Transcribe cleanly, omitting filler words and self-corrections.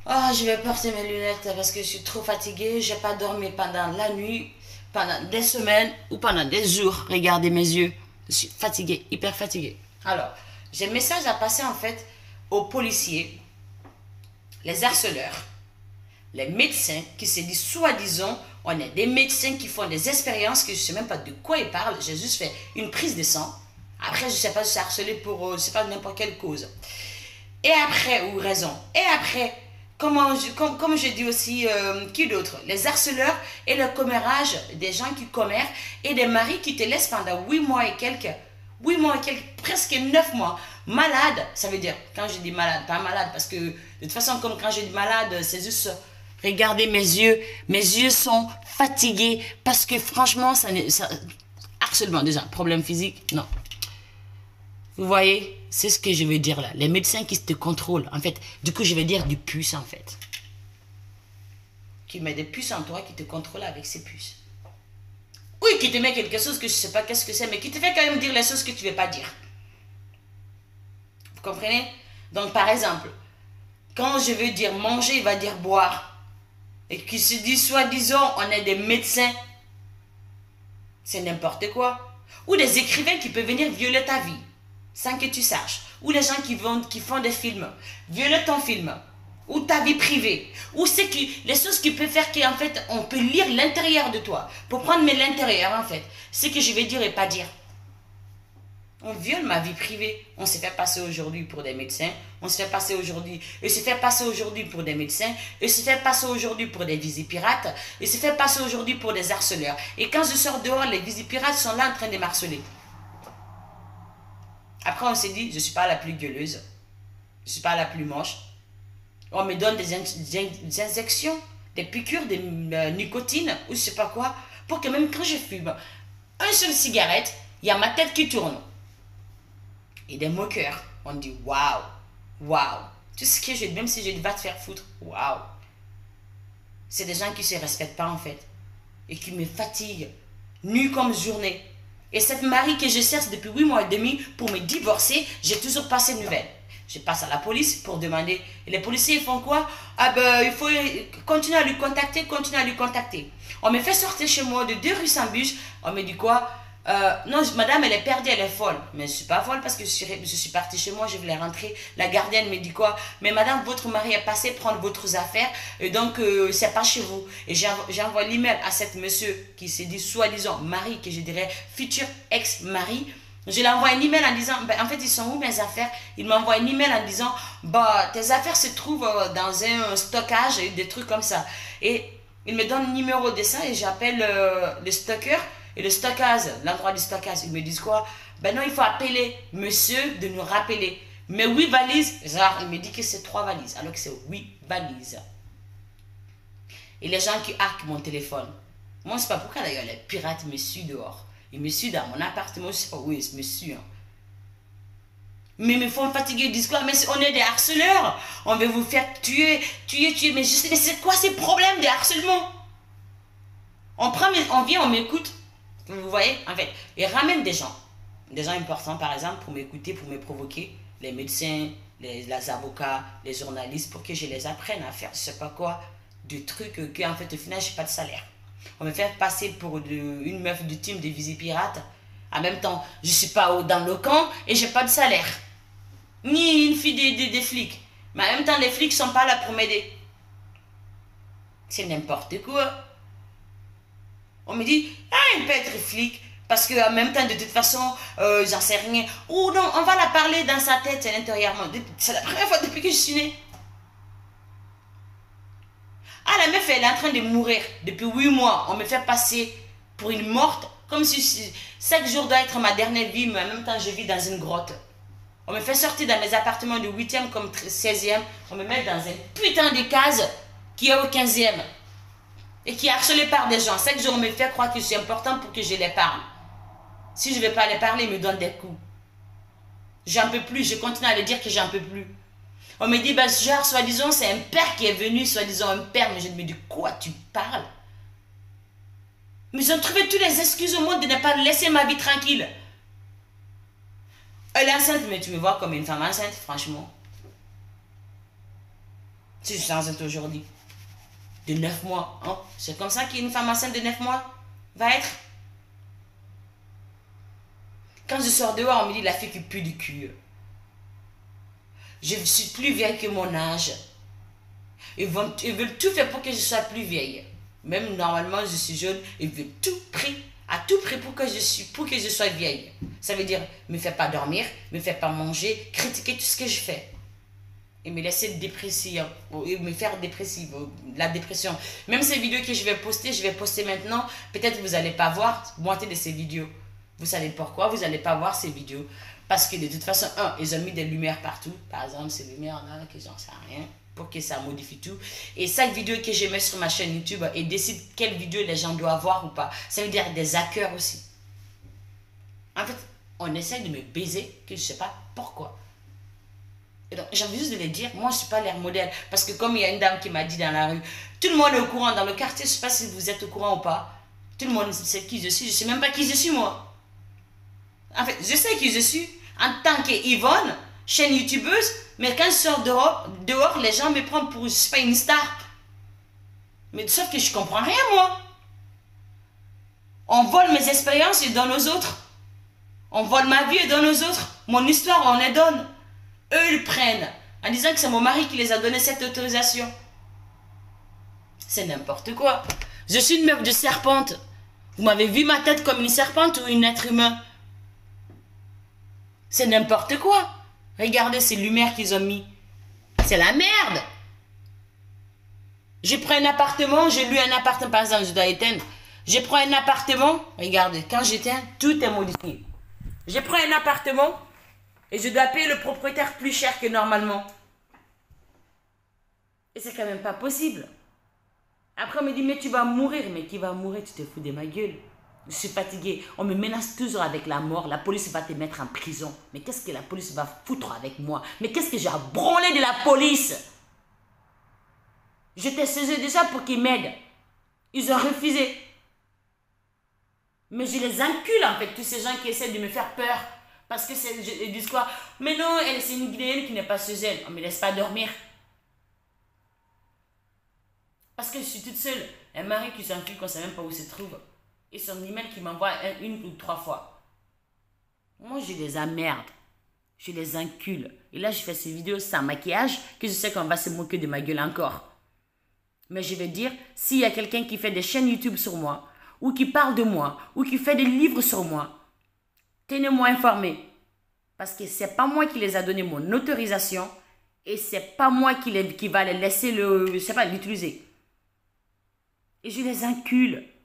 Ah, je vais porter mes lunettes parce que je suis trop fatiguée. J'ai pas dormi pendant la nuit, pendant des semaines ou pendant des jours. Regardez mes yeux. Je suis fatiguée, hyper fatiguée. Alors, j'ai un message à passer en fait aux policiers, les harceleurs, les médecins qui se disent soi-disant, on est des médecins qui font des expériences que je ne sais même pas de quoi ils parlent. J'ai juste fait une prise de sang. Après, je ne sais pas si c'est harcelé pour, je sais pas, n'importe quelle cause. Et après, ou raison. Et après, comme je dis aussi, qui d'autre? Les harceleurs et le commérage, des gens qui commèrent et des maris qui te laissent pendant 8 mois et quelques. 8 mois et quelques, presque 9 mois. Malade, ça veut dire, quand je dis malade, pas malade, parce que de toute façon, comme quand je dis malade, c'est juste, regardez mes yeux sont fatigués, parce que franchement, harcèlement déjà, problème physique, non. Vous voyez, c'est ce que je veux dire là. Les médecins qui te contrôlent, en fait, du coup, je vais dire du puce, en fait. Qui met des puces en toi, qui te contrôle avec ces puces. Oui, qui te met quelque chose que je ne sais pas qu'est-ce que c'est, mais qui te fait quand même dire les choses que tu ne veux pas dire. Vous comprenez? Donc, par exemple, quand je veux dire manger, il va dire boire. Et qui se dit, soi-disant, on est des médecins. C'est n'importe quoi. Ou des écrivains qui peuvent venir violer ta vie sans que tu saches. Ou les gens qui font des films, violer ton film. Ou ta vie privée. Ou les choses qui peuvent faire qu'en fait, on peut lire l'intérieur de toi. Pour prendre l'intérieur, en fait. Ce que je vais dire et pas dire. On viole ma vie privée. On se fait passer aujourd'hui pour des médecins. On se fait passer aujourd'hui. Et se fait passer aujourd'hui pour des médecins. Et se fait passer aujourd'hui pour des visipirates. Et se fait passer aujourd'hui pour des harceleurs. Et quand je sors dehors, les visipirates sont là en train de m'harceler. Après, on s'est dit, je ne suis pas la plus gueuleuse. Je ne suis pas la plus moche. On me donne des injections, des piqûres de nicotine ou je ne sais pas quoi. Pour que même quand je fume un seul cigarette, il y a ma tête qui tourne. Et des moqueurs. On dit waouh, waouh. Tout ce que je dis, même si je dis va te faire foutre, waouh. C'est des gens qui ne se respectent pas en fait. Et qui me fatiguent, nuit comme journée. Et cette mari que je cherche depuis 8 mois et demi pour me divorcer, j'ai toujours pas ces nouvelles. Je passe à la police pour demander. Et les policiers font quoi? Ah ben, il faut continuer à lui contacter, continuer à lui contacter. On me fait sortir chez moi de 2 rue Saint-Bus. On me dit quoi? Non, madame, elle est perdue, elle est folle. Mais je ne suis pas folle parce que je suis partie chez moi, je voulais rentrer. La gardienne me dit quoi? Mais madame, votre mari est passé prendre votre affaires et donc c'est pas chez vous. Et j'envoie l'email à cette monsieur qui se dit soi-disant mari, que je dirais futur ex-mari. Je lui envoie un email en disant, ben, en fait, ils sont où mes affaires? Il m'envoie un email en disant, bah, tes affaires se trouvent dans un stockage et des trucs comme ça. Et il me donne le numéro de ça et j'appelle le stocker. Et le stockage, l'endroit du stockage, ils me disent quoi? Ben non, il faut appeler monsieur de nous rappeler. Mais 8 valises, genre, il me dit que c'est 3 valises, alors que c'est 8 valises. Et les gens qui hackent mon téléphone. Moi, je ne sais pas pourquoi d'ailleurs les pirates me suivent dehors. Ils me suivent dans mon appartement, je ne sais pas où ils me suivent. Hein. Mais ils me font fatiguer, ils disent quoi? Mais on est des harceleurs, on veut vous faire tuer, tuer, tuer. Mais je sais, mais c'est quoi ces problèmes de harcèlement? On vient, on m'écoute. Vous voyez, en fait, ils ramènent des gens importants par exemple, pour m'écouter, pour me provoquer, les médecins, les avocats, les journalistes, pour que je les apprenne à faire, je sais pas quoi, des trucs que, en fait, au final, je n'ai pas de salaire. On me fait passer pour une meuf du team de Visipirate. En même temps, je ne suis pas dans le camp et j'ai pas de salaire. Ni une fille des flics. Mais en même temps, les flics sont pas là pour m'aider. C'est n'importe quoi. On me dit, ah, il peut être flic. Parce qu'en même temps, de toute façon, j'en sais rien. Ou non, on va la parler dans sa tête intérieurement. C'est la première fois depuis que je suis née. Ah, la meuf, elle est en train de mourir depuis 8 mois. On me fait passer pour une morte. Comme si chaque jour doit être ma dernière vie, mais en même temps, je vis dans une grotte. On me fait sortir dans mes appartements de 8e comme 16e. On me met dans un putain de case qui est au 15e. Et qui est harcelé par des gens. Chaque jour, on me fait croire que je suis important pour que je les parle. Si je ne vais pas les parler, ils me donnent des coups. J'en peux plus. Je continue à le dire que j'en peux plus. On me dit, ben, genre, soi-disant, c'est un père qui est venu, soi-disant un père. Mais je me dis, quoi tu parles? Mais ils ont trouvé toutes les excuses au monde de ne pas laisser ma vie tranquille. Elle est enceinte, mais tu me vois comme une femme enceinte, franchement. Si je suis enceinte aujourd'hui, de 9 mois, hein? C'est comme ça qu'une femme enceinte de 9 mois va être. Quand je sors dehors, on me dit la fille qui pue du cul. Je suis plus vieille que mon âge. Ils veulent tout faire pour que je sois plus vieille. Même normalement, je suis jeune, ils veulent à tout prix pour que je sois vieille. Ça veut dire, me faire pas dormir, me faire pas manger, critiquer tout ce que je fais. Et me laisser dépressive, et me faire dépressive, la dépression. Même ces vidéos que je vais poster maintenant, peut-être vous n'allez pas voir moitié de ces vidéos. Vous savez pourquoi vous n'allez pas voir ces vidéos? Parce que de toute façon, ils ont mis des lumières partout. Par exemple, ces lumières-là, que j'en sais rien, pour que ça modifie tout. Et chaque vidéo que je mets sur ma chaîne YouTube, ils décident quelle vidéo les gens doivent voir ou pas. Ça veut dire des hackers aussi. En fait, on essaie de me baiser, que je ne sais pas pourquoi. Et donc, j'ai envie juste de les dire, moi, je ne suis pas leur modèle. Parce que comme il y a une dame qui m'a dit dans la rue, tout le monde est au courant dans le quartier, je ne sais pas si vous êtes au courant ou pas. Tout le monde sait qui je suis, je ne sais même pas qui je suis, moi. En fait, je sais qui je suis en tant qu'Yvonne, chaîne youtubeuse, mais quand je sors dehors, les gens me prennent pour, je sais pas, une star. Mais sauf que je comprends rien, moi. On vole mes expériences et donne aux autres. On vole ma vie et donne aux autres. Mon histoire, on les donne. Eux, ils prennent en disant que c'est mon mari qui les a donné cette autorisation. C'est n'importe quoi. Je suis une meuf de serpente. Vous m'avez vu ma tête comme une serpente ou un être humain? C'est n'importe quoi. Regardez ces lumières qu'ils ont mis. C'est la merde. Je prends un appartement, j'ai lu un appartement, par exemple, je dois éteindre. Je prends un appartement, regardez, quand j'éteins, tout est modifié. Je prends un appartement et je dois payer le propriétaire plus cher que normalement. Et c'est quand même pas possible. Après, on me dit, mais tu vas mourir. Mais qui va mourir? Tu te fous de ma gueule. Je suis fatiguée. On me menace toujours avec la mort. La police va te mettre en prison. Mais qu'est-ce que la police va foutre avec moi? Mais qu'est-ce que j'ai à branler de la police? Je t'ai saisi déjà pour qu'ils m'aident. Ils ont refusé. Mais je les encule en fait, tous ces gens qui essaient de me faire peur. Parce que ils disent quoi? Mais non, c'est une Guinéenne qui n'est pas chez elle. On ne me laisse pas dormir. Parce que je suis toute seule. Un mari qui s'enfuit qu'on ne sait même pas où se trouve. Et son email qui m'envoie une ou 3 fois. Moi, je les emmerde. Je les encule. Et là, je fais ces vidéos sans maquillage, que je sais qu'on va se moquer de ma gueule encore. Mais je vais dire, s'il y a quelqu'un qui fait des chaînes YouTube sur moi, ou qui parle de moi, ou qui fait des livres sur moi, tenez-moi informé. Parce que c'est pas moi qui les a donné mon autorisation, et c'est pas moi qui va les laisser l'utiliser. Et je les encule.